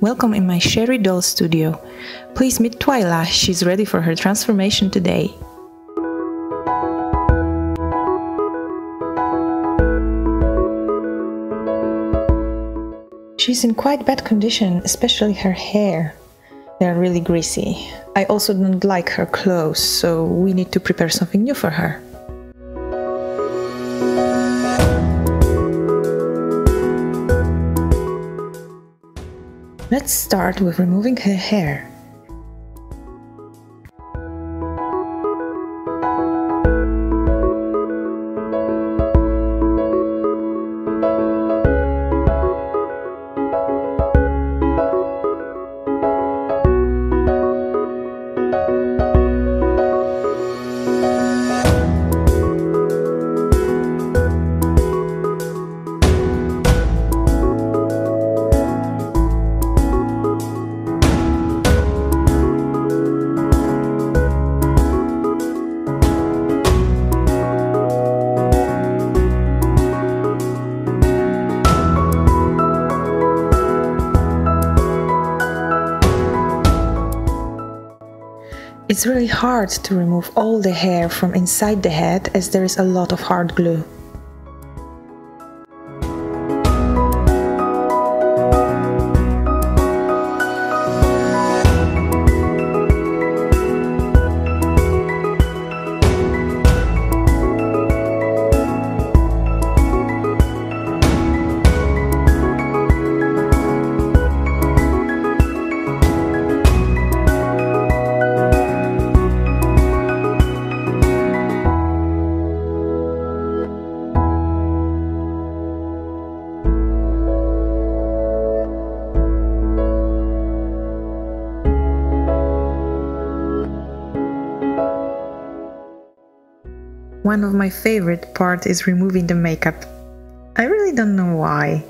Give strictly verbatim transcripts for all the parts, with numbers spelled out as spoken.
welcome in my Sherry Doll studio. Please meet Twyla, she's ready for her transformation today. She's in quite bad condition, especially her hair. They are really greasy. I also don't like her clothes, so we need to prepare something new for her. Let's start with removing her hair. It's really hard to remove all the hair from inside the head as there is a lot of hard glue. One of my favorite parts is removing the makeup. I really don't know why.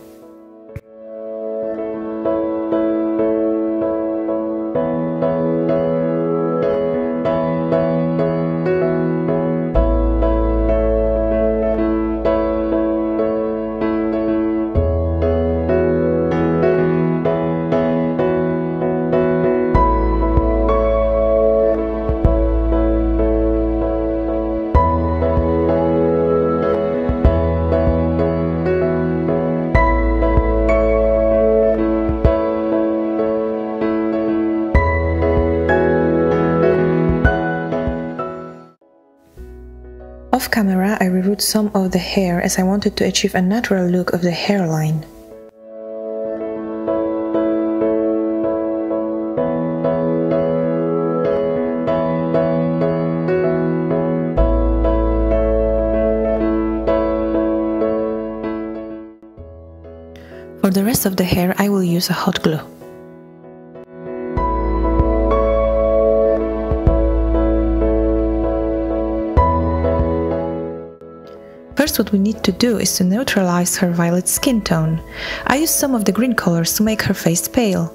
Off camera, I removed some of the hair as I wanted to achieve a natural look of the hairline. For the rest of the hair, I will use a hot glue. First, what we need to do is to neutralize her violet skin tone. I used some of the green colors to make her face pale.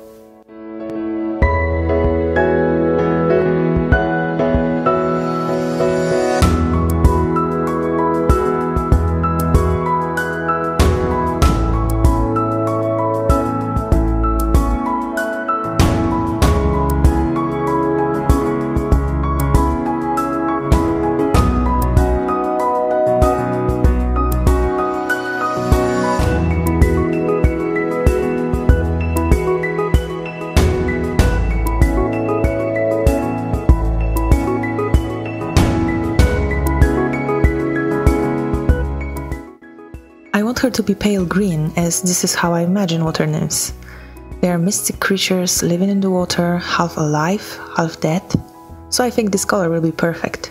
I want her to be pale green, as this is how I imagine water nymphs. They are mystic creatures living in the water, half alive, half dead, so I think this color will be perfect.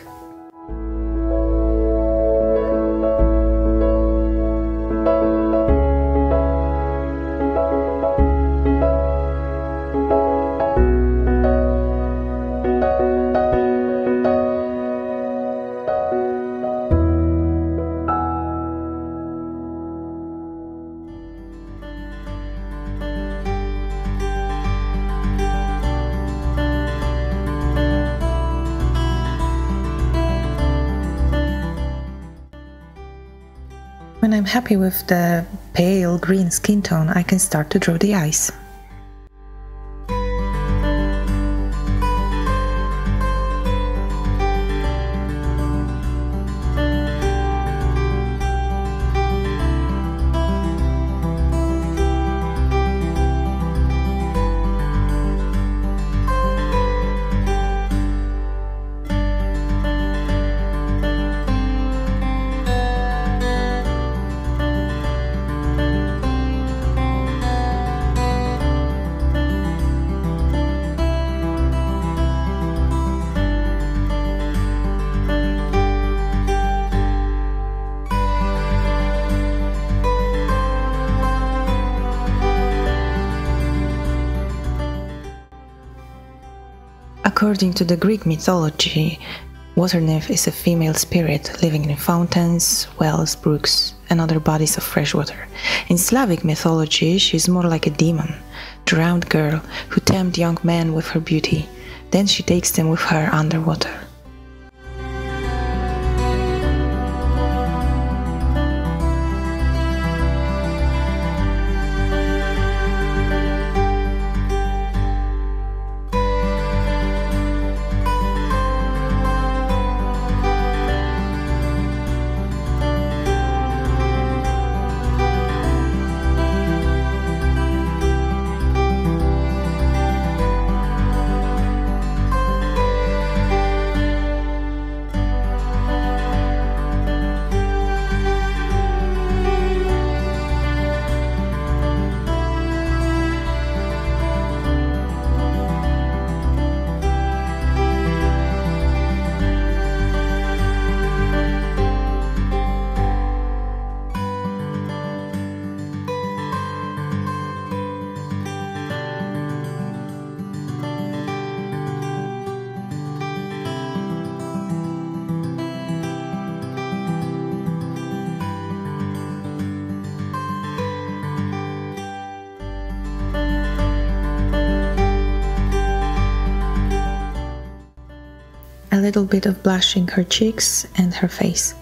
When I'm happy with the pale green skin tone, I can start to draw the eyes. According to the Greek mythology, water nymph is a female spirit living in fountains, wells, brooks, and other bodies of fresh water. In Slavic mythology, she is more like a demon, drowned girl who tempts young men with her beauty. Then she takes them with her underwater. A little bit of blushing her cheeks and her face.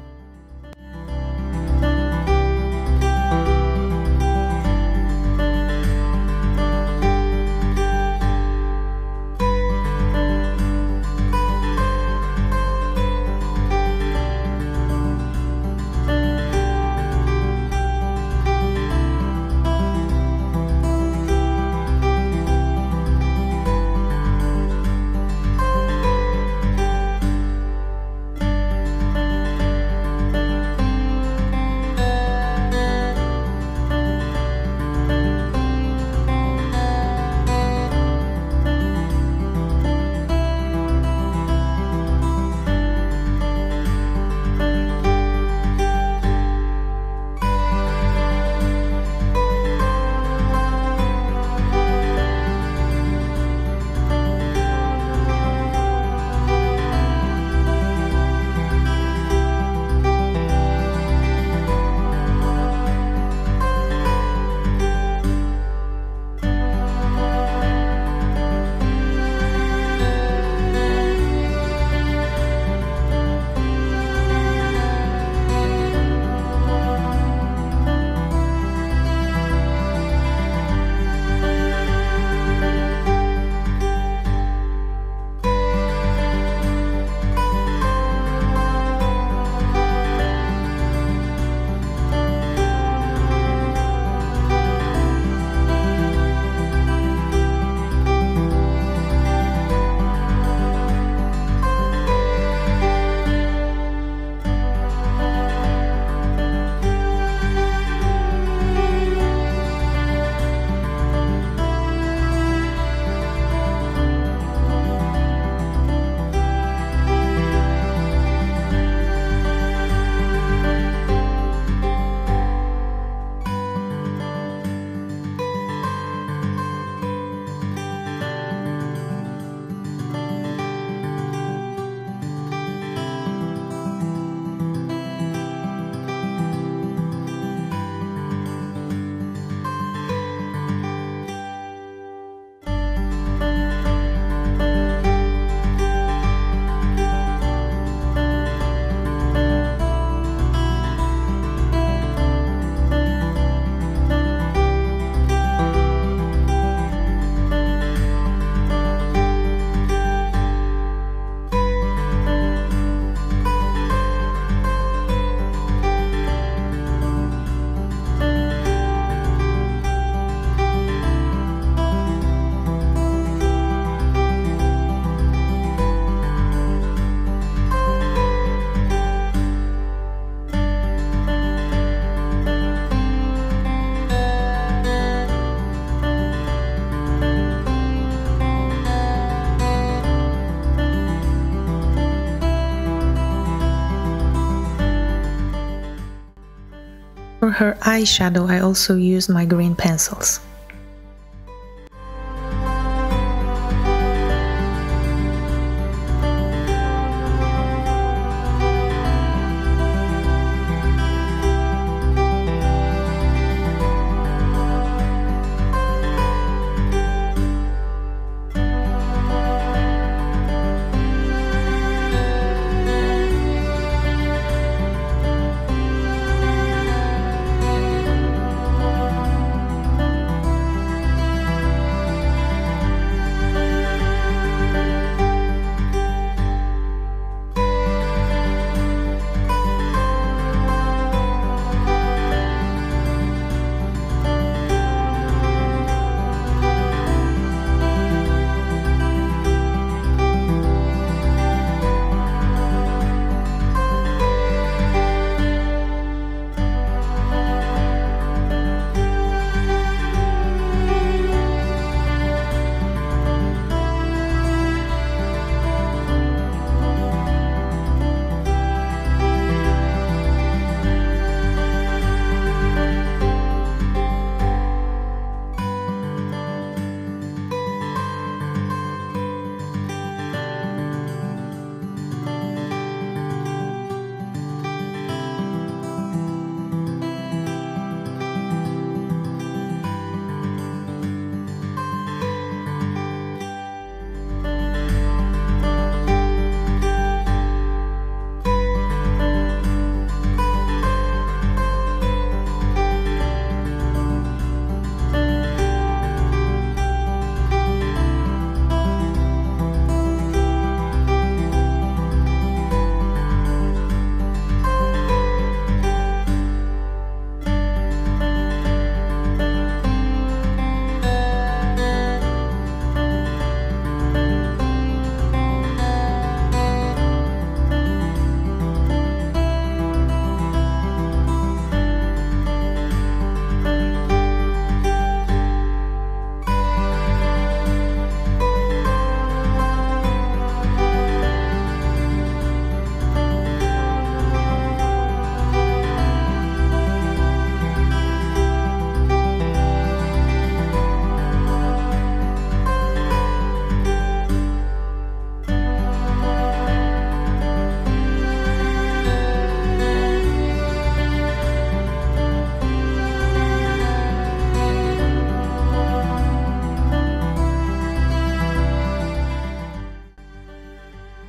For her eyeshadow, I also used my green pencils.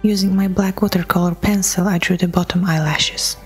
Using my black watercolor pencil, I drew the bottom eyelashes.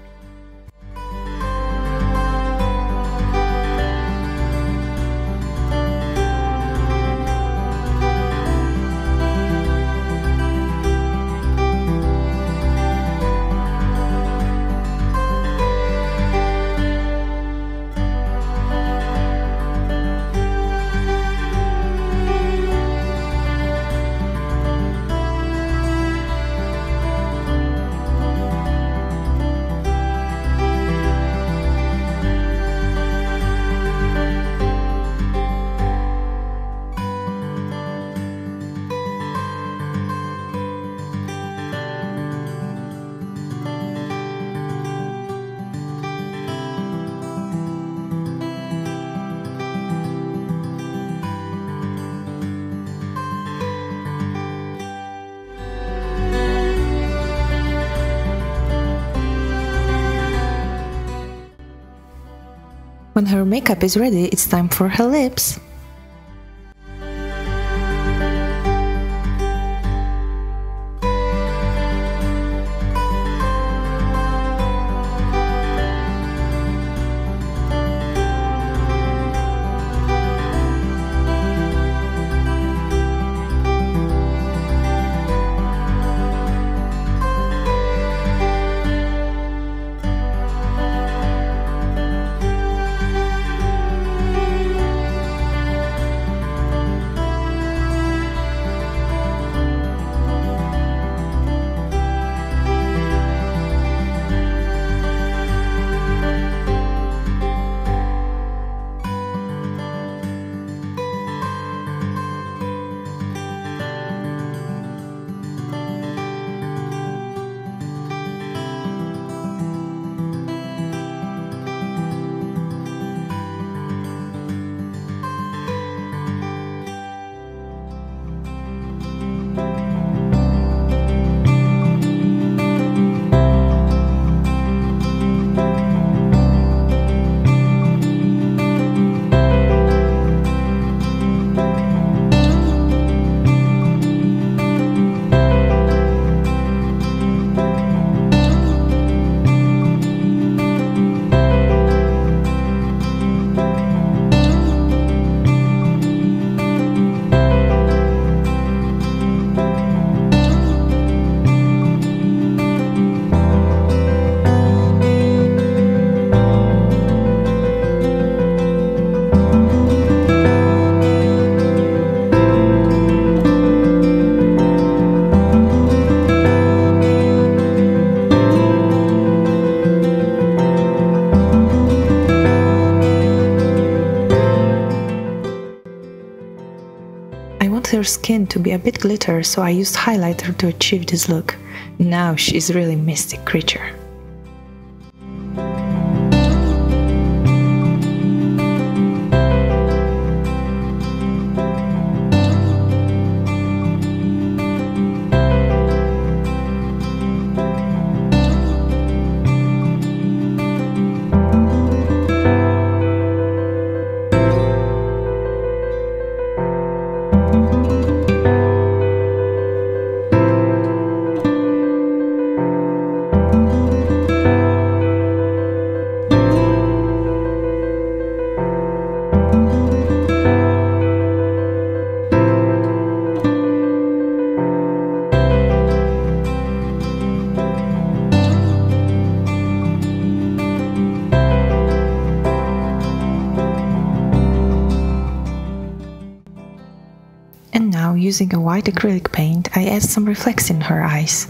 When her makeup is ready, it's time for her lips. Her skin to be a bit glitter, so I used highlighter to achieve this look. Now she's really a mystic creature. And now, using a white acrylic paint, I add some reflex in her eyes.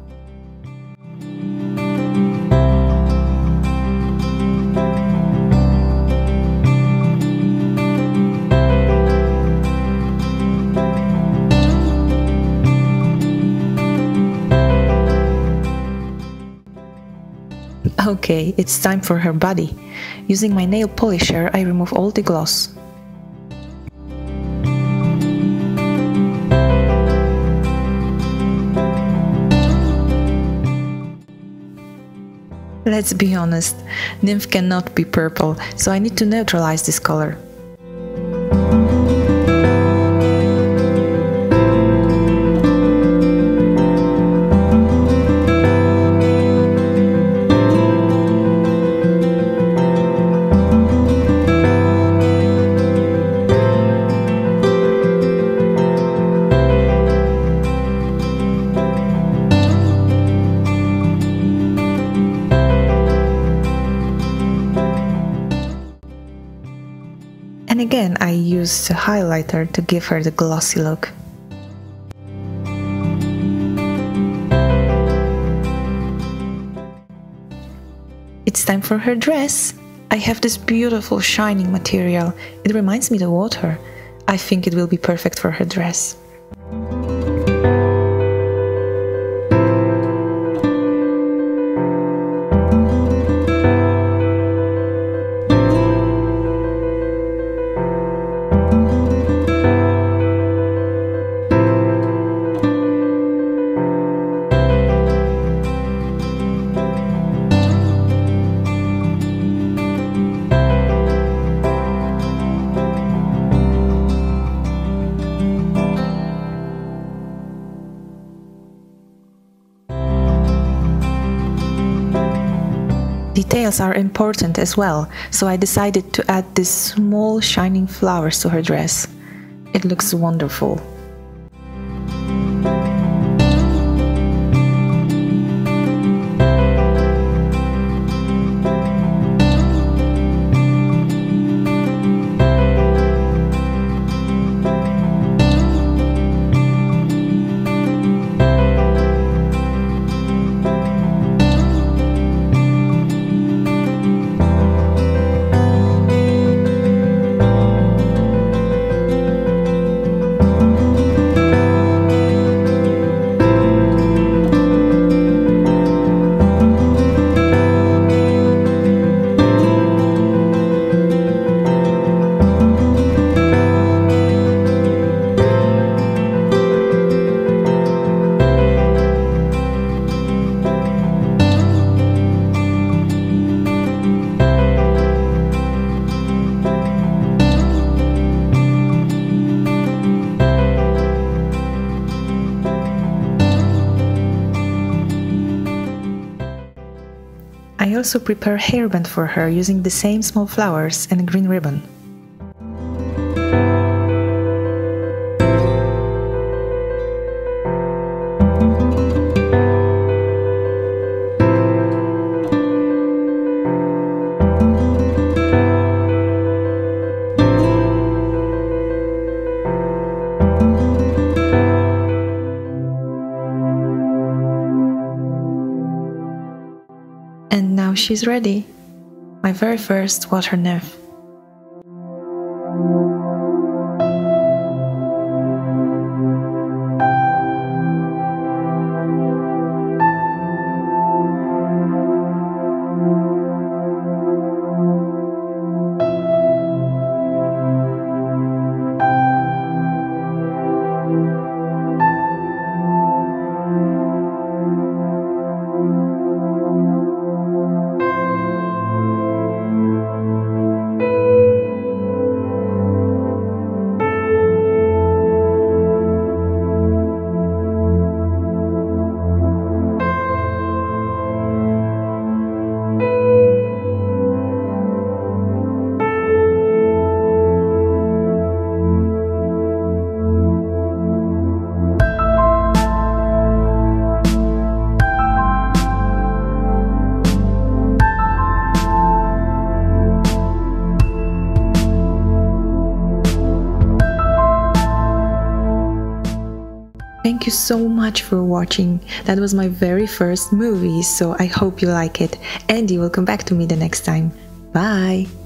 Okay, it's time for her body. Using my nail polisher, I remove all the gloss. Let's be honest, Nymph cannot be purple, so I need to neutralize this color. Again, I used a highlighter to give her the glossy look. It's time for her dress. I have this beautiful shining material. It reminds me of the water. I think it will be perfect for her dress. Details are important as well, so I decided to add these small shining flowers to her dress. It looks wonderful. I also prepare a hairband for her using the same small flowers and a green ribbon. And now she's ready, my very first water nymph. Thank you so much for watching. That was my very first movie, so I hope you like it and you will come back to me the next time. Bye!